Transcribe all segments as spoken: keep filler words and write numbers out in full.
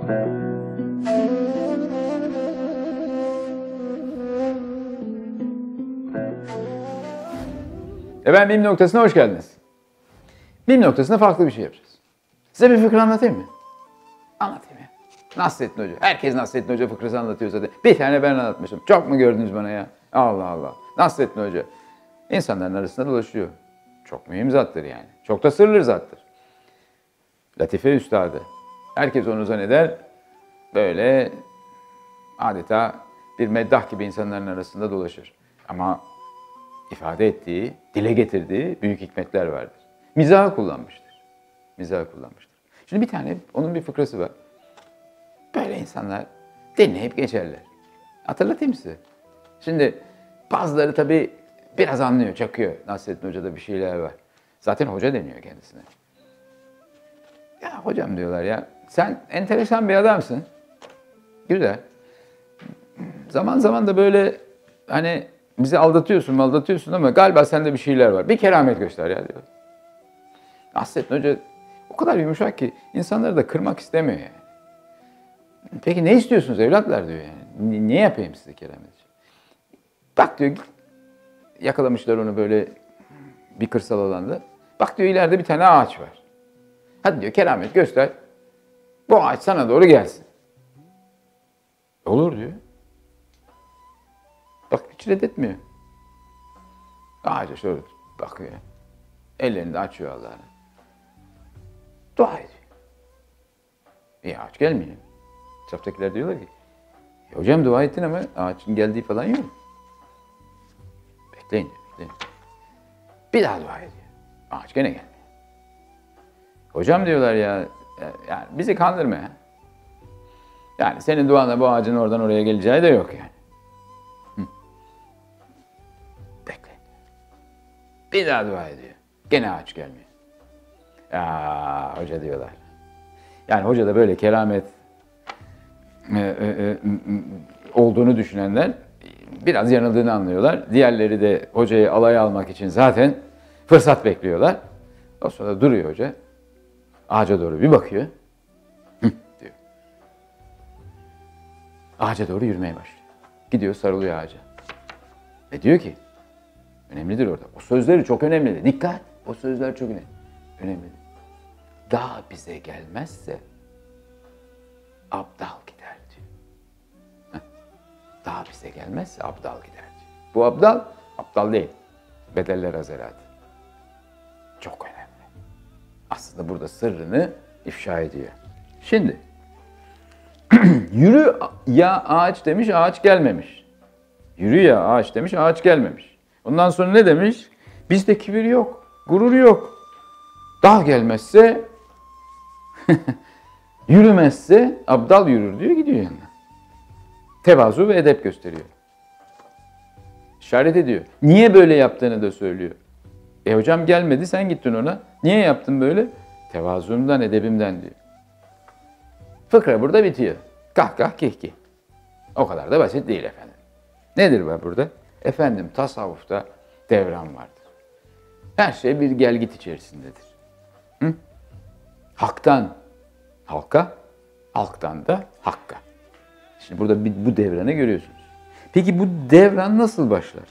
Efendim Mim Noktası'na hoş geldiniz. Mim Noktası'nda farklı bir şey yapacağız. Size bir fıkra anlatayım mı? Anlatayım ya. Nasrettin Hoca. Herkes Nasrettin Hoca fıkrası anlatıyor zaten. Bir tane ben anlatmışım. Çok mu gördünüz bana ya? Allah Allah. Nasrettin Hoca. İnsanların arasında dolaşıyor. Çok mühim zattır yani. Çok da sırlı zattır. Latife üstadı. Herkes onu zanneder. Böyle adeta bir meddah gibi insanların arasında dolaşır. Ama ifade ettiği, dile getirdiği büyük hikmetler vardır. Mizahı kullanmıştır. Mizahı kullanmıştır. Şimdi bir tane, onun bir fıkrası var. Böyle insanlar dinleyip geçerler. Hatırlatayım size. Şimdi bazıları tabii biraz anlıyor, çakıyor. Nasrettin Hoca'da bir şeyler var. Zaten hoca deniyor kendisine. Ya hocam diyorlar ya, sen enteresan bir adamsın. Güzel. Zaman zaman da böyle hani bizi aldatıyorsun, aldatıyorsun ama galiba sende bir şeyler var. Bir keramet göster ya diyor. Nasrettin Hoca o kadar yumuşak ki insanları da kırmak istemiyor yani. Peki ne istiyorsunuz evlatlar diyor yani. Ne yapayım size keramet? Bak diyor, yakalamışlar onu böyle bir kırsal alanda. Bak diyor, ileride bir tane ağaç var. Hadi diyor keramet göster. Bu ağaç sana doğru gelsin. Olur diyor. Bak hiç reddetmiyor. Ağaca şöyle bakıyor. Ellerini de açıyor Allah'ına. Dua ediyor. İyi ağaç gelmiyor. Etraftakiler diyorlar ki, e, hocam dua ettin ama ağaçın geldiği falan yok. Bekleyin diyor, bekleyin. Bir daha dua ediyor. Ağaç gene gelmiyor. Hocam diyorlar ya, yani bizi kandırma ya. Yani senin duanla bu ağacın oradan oraya geleceği de yok yani. Hı. Bekle. Bir daha dua ediyor. Gene ağaç gelmiyor. Ya hoca diyorlar. Yani hoca da böyle keramet e, e, e, olduğunu düşünenler biraz yanıldığını anlıyorlar. Diğerleri de hocayı alaya almak için zaten fırsat bekliyorlar. O sırada duruyor hoca. Ağaca doğru bir bakıyor. Hı, diyor. Ağaca doğru yürümeye başlıyor. Gidiyor, sarılıyor ağaca. Ve diyor ki, önemlidir orada. O sözleri çok önemli. Dikkat! O sözler çok önemli. Önemli. Dağ bize gelmezse abdal gider diyor. Heh. Dağ bize gelmezse abdal gider diyor. Bu abdal, abdal değil. Bedeller hazaratı. Çok önemli. Aslında burada sırrını ifşa ediyor. Şimdi, yürü ya ağaç demiş, ağaç gelmemiş. Yürü ya ağaç demiş, ağaç gelmemiş. Ondan sonra ne demiş? Bizde kibir yok, gurur yok. Dağ gelmezse, yürümezse abdal yürür diyor, gidiyor yanına. Tevazu ve edep gösteriyor. İşaret ediyor. Niye böyle yaptığını da söylüyor. E hocam gelmedi, sen gittin ona. Niye yaptın böyle? Tevazumdan, edebimden diyor. Fıkra burada bitiyor. Kahkah kihki. O kadar da basit değil efendim. Nedir bu burada? Efendim tasavvufta devran vardır. Her şey bir gelgit içerisindedir. Hı? Haktan halka, halktan da hakka. Şimdi burada bir, bu devranı görüyorsunuz. Peki bu devran nasıl başlar?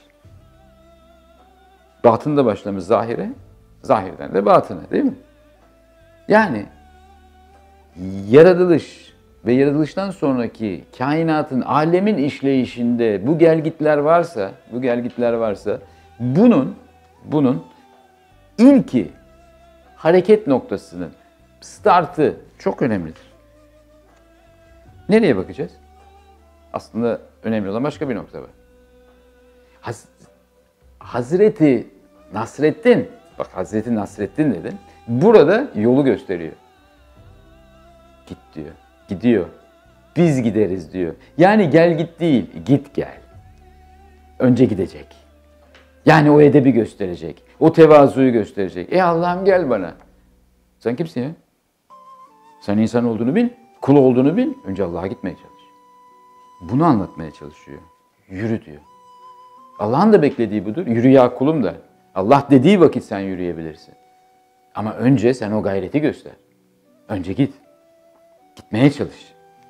Batında başlamış zahire, zahirden de batına değil mi? Yani yaratılış ve yaratılıştan sonraki kainatın, alemin işleyişinde bu gelgitler varsa, bu gelgitler varsa bunun bunun ilki hareket noktasının startı çok önemlidir. Nereye bakacağız? Aslında önemli olan başka bir nokta var. Haz Hazreti Nasreddin, bak Hazreti Nasreddin dedim, burada yolu gösteriyor. Git diyor, gidiyor. Biz gideriz diyor. Yani gel git değil, git gel. Önce gidecek. Yani o edebi gösterecek, o tevazuyu gösterecek. E Allah'ım gel bana. Sen kimsin ya? Sen insan olduğunu bil, kul olduğunu bil. Önce Allah'a gitmeye çalış. Bunu anlatmaya çalışıyor. Yürü diyor. Allah'ın da beklediği budur. Yürü ya kulum da. Allah dediği vakit sen yürüyebilirsin. Ama önce sen o gayreti göster. Önce git. Gitmeye çalış.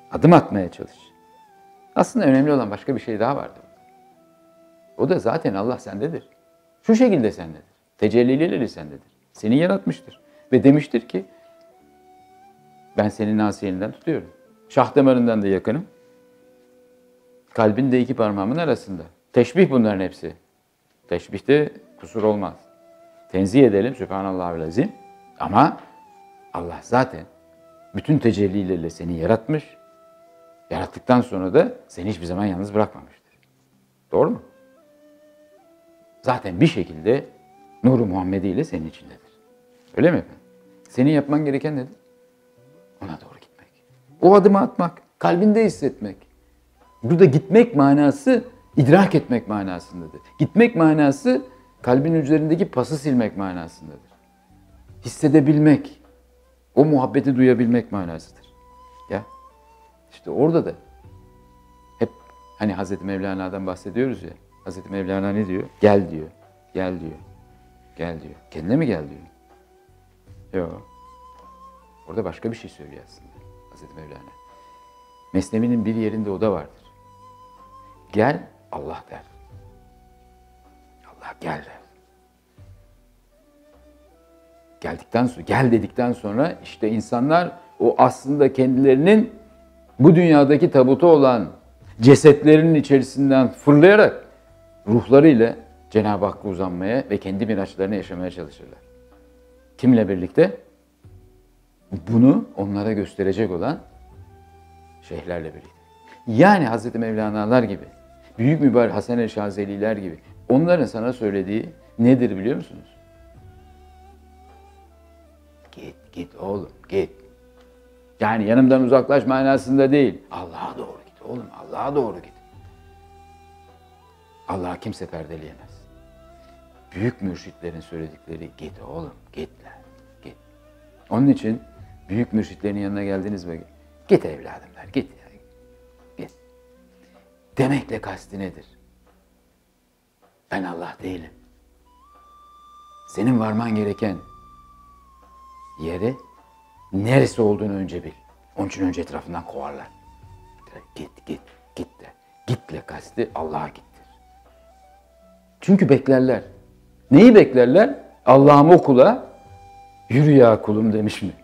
Adım atmaya çalış. Aslında önemli olan başka bir şey daha vardır. O da zaten Allah sendedir. Şu şekilde sendedir. Tecellileriyle sendedir. Seni yaratmıştır. Ve demiştir ki ben senin nasihininden tutuyorum. Şah damarından da yakınım. Kalbin de iki parmağımın arasında. Teşbih bunların hepsi. Teşbihte kusur olmaz. Tenzih edelim Sübhanallahül azim. Ama Allah zaten bütün tecellileriyle seni yaratmış. Yarattıktan sonra da seni hiçbir zaman yalnız bırakmamıştır. Doğru mu? Zaten bir şekilde Nur-u Muhammedi ile senin içindedir. Öyle mi efendim? Senin yapman gereken nedir? Ona doğru gitmek. O adımı atmak, kalbinde hissetmek. Burada gitmek manası idrak etmek manasındadır. Gitmek manası kalbin üzerindeki pası silmek manasındadır. Hissedebilmek, o muhabbeti duyabilmek manasıdır. Ya işte orada da hep hani Hazreti Mevlana'dan bahsediyoruz ya. Hazreti Mevlana ne diyor? Gel diyor, gel diyor, gel diyor. Kendine mi gel diyor? Yok. Orada başka bir şey söylüyor aslında Hazreti Mevlana. Mesnevi'nin bir yerinde o da vardır. Gel, Allah der. Allah gel der. Geldikten sonra, gel dedikten sonra işte insanlar o aslında kendilerinin bu dünyadaki tabutu olan cesetlerinin içerisinden fırlayarak ruhlarıyla Cenab-ı Hakk'a uzanmaya ve kendi miraçlarını yaşamaya çalışırlar. Kimle birlikte? Bunu onlara gösterecek olan şeyhlerle birlikte. Yani Hazreti Mevlana'lar gibi, Büyük Mübarek Hasan-ı Şazeliler gibi onların sana söylediği nedir biliyor musunuz? Git, git oğlum, git. Yani yanımdan uzaklaş manasında değil. Allah'a doğru git oğlum, Allah'a doğru git. Allah'a kimse perdeleyemez. Büyük mürşitlerin söyledikleri git oğlum, git lan, git. Onun için büyük mürşitlerin yanına geldiniz mi? Git evladım der, git ya, git. Demekle kasti nedir? Ben Allah değilim. Senin varman gereken yeri neresi olduğunu önce bil. Onun için önce etrafından kovarlar. Git, git, git de. Gitle kasti Allah'a gittir. Çünkü beklerler. Neyi beklerler? Allah'ım o kula yürü ya kulum demiş mi?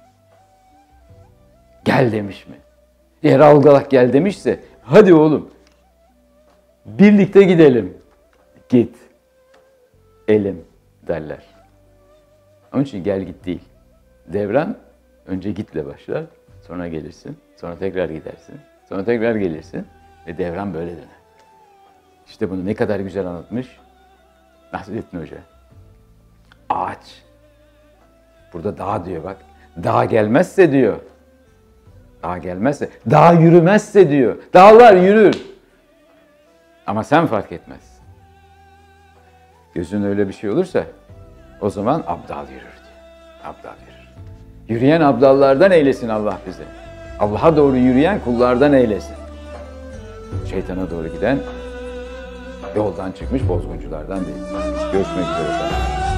Gel demiş mi? Eğer algalak gel demişse hadi oğlum birlikte gidelim. Git. Elim derler. Onun için gel git değil. Devran önce gitle başlar, sonra gelirsin, sonra tekrar gidersin, sonra tekrar gelirsin ve devran böyle döner. İşte bunu ne kadar güzel anlatmış Nasrettin Hoca. Ağaç. Burada dağ diyor bak. Dağ gelmezse diyor. Dağ gelmezse, dağ yürümezse diyor. Dağlar yürür. Ama sen fark etmez. Gözün öyle bir şey olursa o zaman abdal yürür diyor. Abdal yürür. Yürüyen abdallardan eylesin Allah bize. Allah'a doğru yürüyen kullardan eylesin. Şeytana doğru giden yoldan çıkmış bozgunculardan değil. Görüşmek üzere.